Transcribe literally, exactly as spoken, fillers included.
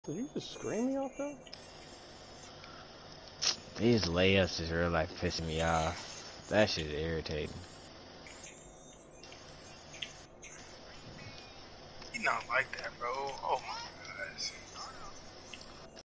Did you just scream me off though? These layups is real like pissing me off. That shit is irritating. He not like that, bro. Oh my gosh.